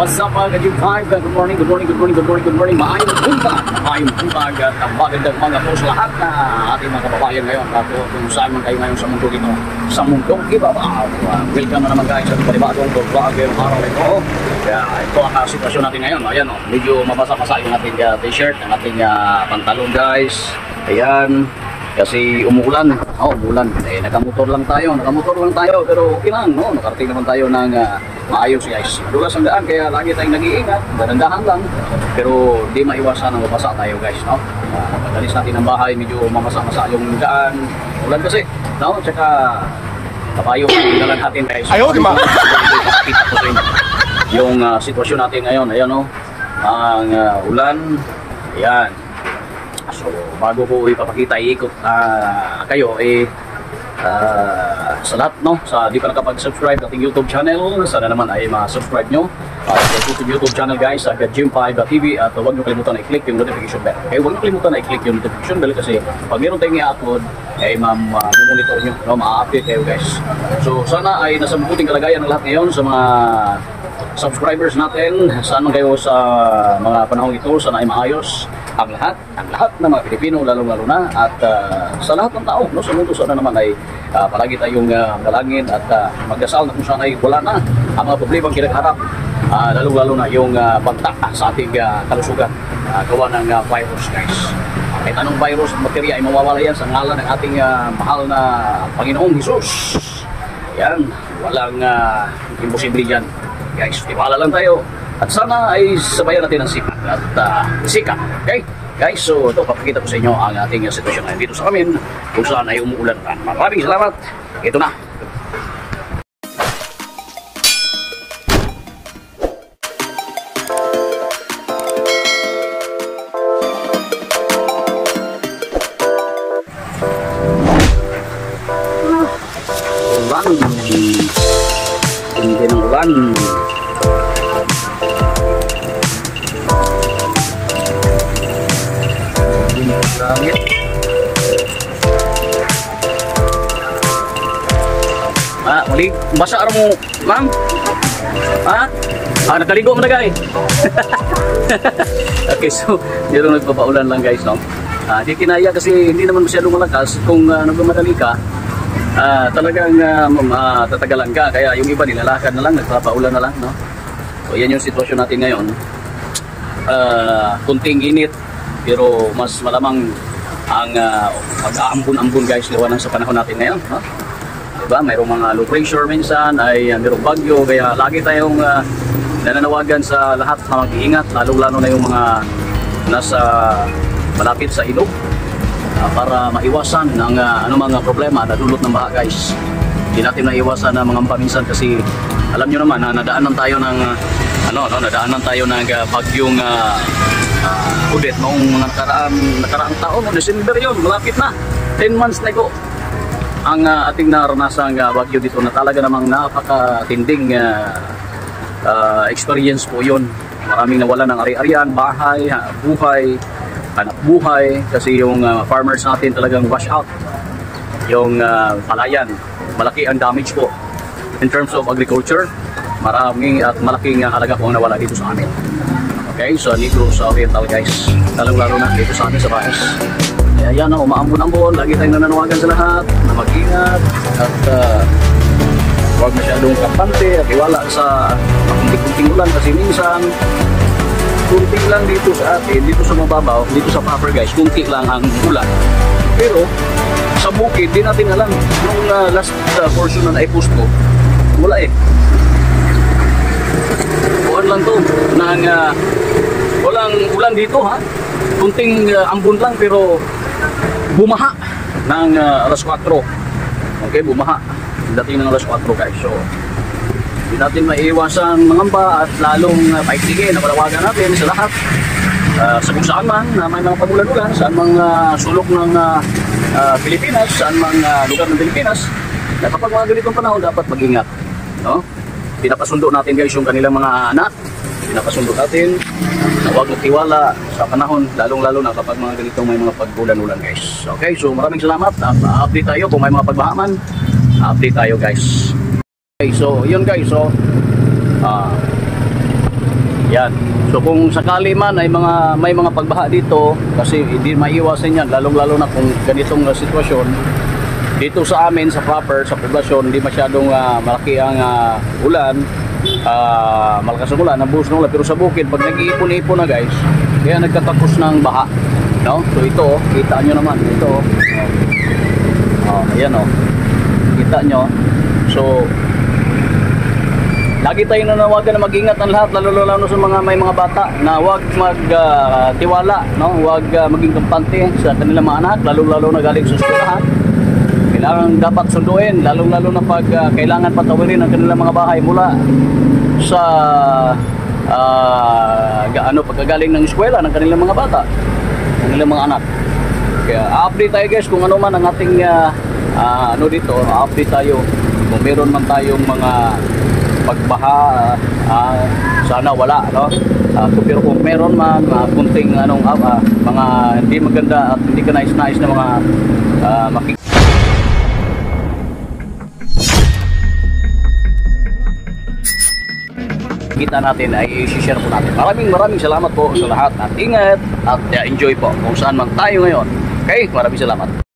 What's up mga ka-G5? Good morning, good morning, good morning, good morning, good morning. Maayong buntag at magandang mga po sa lahat na ating mga kababayan ngayon. At kung saan man kayo ngayon sa mundo dito, sa mundong ibabaw. Welcome na naman guys sa panibagong vlog ngayong araw ito. Kaya ito ang sitwasyon natin ngayon. Ayan o, medyo mabasa-basa yung ating t-shirt, ang ating pantalon guys. Ayan. Kasi umuulan, umuulan. Nakamotor lang tayo, pero okay lang, no? Nakarating naman tayo ng maayos guys. Madulas ang daan, kaya lagi tayong nag-iingat, dahan-dahan lang. Pero di maiwasan na mabasa tayo guys, no? Pag-alis natin ng bahay, medyo mamasa-masa yung daan. Ulan kasi, no? Tsaka kapayo ang dalan natin guys. Ayaw, di ba? Yung sitwasyon natin ngayon, ayan no? Ang ulan, ayan. So, bago ko ipapakita, iikot kayo sa lahat, no? Sa di pa nakapag-subscribe ating YouTube channel, sana naman ay ma-subscribe nyo sa YouTube channel guys, sa Gym5TV, at huwag nyo kalimutan na i-click yung notification bell. Okay, huwag nyo kalimutan na i-click yung notification bell kasi pag meron tayong i-upload, ay ma-monitor nyo, no? Ma-update kayo guys. So, sana ay nasa mabuting kalagayan ng lahat ngayon sa mga subscribers natin. Saan man kayo sa mga panahon ito, sana ay maayos ang lahat ng mga Pilipino, lalong-lalo na, at sa lahat ng tao, no, sa mundo, sana naman ay palagi tayong dalangin at magdasal na kung saan ay wala na ang mga problemang kinakaharap, lalong-lalo na yung banta sa ating kalusugan, gawa ng virus guys. Kahit anong virus, materya ay mawawala yan sa ngalan ng ating mahal na Panginoong Hesus. Yan, walang imposible yan guys, tiwala lang tayo. At sana ay sabayan natin ang sikat at sikap. Okay? Guys, so ito, papakita ko sa inyo ang ating sitwasyon ngayon dito sa amin kung saan ay umuulan. Maraming salamat. Ito na. Ulan. Hindi ng ulan. Langit. Muli, basa mo, ma'am? Nakaligo mo na guys. Okay, so, dito nagpapaulan lang guys, no? Di kinaya kasi hindi naman masyadong malakas. Kung nagmamadali ka, talagang tatagalan ka. Kaya yung iba nilalakad na lang, nagpapaulan na lang, no? So, yan yung sitwasyon natin ngayon. Kunting init, pero mas malamang ang mag-aambon-ambon guys, liwanag sa panahon natin ngayon, no? Diba? Mayroong mga low pressure minsan, ay mayroong bagyo, kaya lagi tayong nananawagan sa lahat na mag-iingat, lalo-lalo na yung mga nasa malapit sa ilog, para maiwasan ng anumang problema na dulot ng baha guys. Hindi natin maiwasan ng mga paminsan kasi alam nyo naman na nadaanan tayo ng bagyong Odette noong nakaraang taon, December yun, malapit na, 10 months na ito ang ating naranasang bagyo dito na talaga namang napakatinding experience po yun. Maraming nawala ng ari-arian, bahay, buhay, hanap buhay, kasi yung farmers natin talagang wash out yung palayan. Malaki ang damage po in terms of agriculture. Maraming at malaking halaga po ang nawala dito sa amin. Okay, so Negros Oriental guys, lalong-lalo na dito sa amin sa Baes. Kaya yan, umaambon-ambon, lagi tayong nananawagan sa lahat na mag-ingat at huwag masyadong kampante at iwala sa kunting ulan kasi minsan kunti lang dito sa atin, dito sa mababaw, dito sa upper guys, kunti lang ang ulan. Pero sa bukid, di natin alam. Yung last portion na naipost ko, wala eh. Buwan lang to ng walang ulan dito ha. Kunting ambon lang pero bumaha ng alas 4. Okay, bumaha. Dating ng alas 4 guys. So, hindi natin maiiwasan mangamba at lalong paigtigin na palawagan natin sa lahat. Sa kung saan man na may mga pagulan-ulan, saan mga sulok ng Pilipinas, saan mga lugar ng Pilipinas, na kapag mga ganitong panahon dapat mag-ingat. No? Pinapasundo natin guys yung kanilang mga anak, pinapasundo natin na huwag magtiwala sa panahon, lalong-lalo na kapag mga ganitong may mga pagbulan-ulan guys. Okay, so maraming salamat. Update tayo kung may mga pagbahaman. Update tayo guys. Okay, so yun guys, so Yan. So kung sakali man ay may mga pagbaha dito, kasi hindi maiiwasan yan, lalong-lalo na kung ganitong sitwasyon. Dito sa amin, sa proper, sa poblasyon, hindi masyadong malaki ang ulan, malakas ang ulan, nabuhos ng ulan. Pero sa bukid, pag nag-iipon-ipon na guys, kaya nagtatapos ng baha. No? So ito, kita nyo naman, ito. Ayan o. Kita nyo. So, lagi tayo nanawagan na mag-ingat ang lahat, lalo sa may mga bata, na huwag magtiwala, no? Huwag maging kampante sa kanilang mga anak, lalo na galing sa eskwelahan. Kailangan dapat sunduin, lalo na pag kailangan patawirin ang kanilang mga bahay mula sa pagkagaling ng eskwela ng kanilang mga bata, kanilang mga anak. Kaya update tayo guys kung ano man ang ating dito, update tayo kung meron man tayong mga pagbaha, sana wala, no? Pero kung meron man kunting mga hindi maganda at hindi ka nais-nais na mga kita natin ay i-share po natin. Maraming salamat po sa lahat at ingat at enjoy po kung saan man tayo ngayon. Okay, maraming salamat.